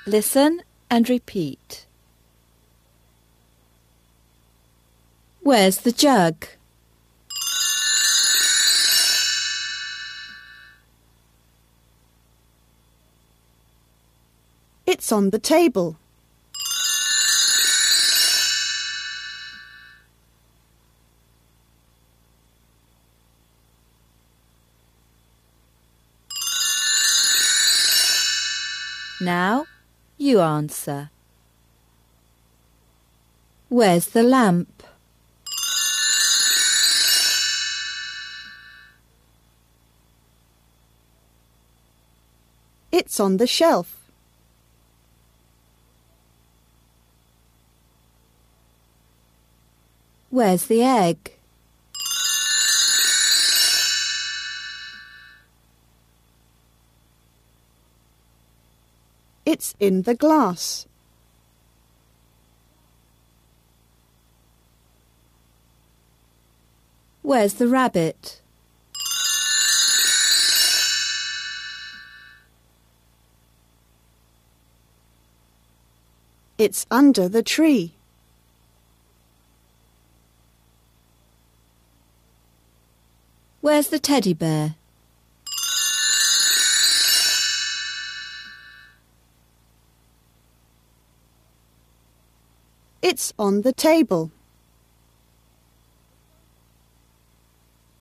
Listen and repeat. Where's the jug? It's on the table. Now you answer. Where's the lamp? It's on the shelf. Where's the egg? It's in the glass. Where's the rabbit? It's under the tree. Where's the teddy bear? It's on the table.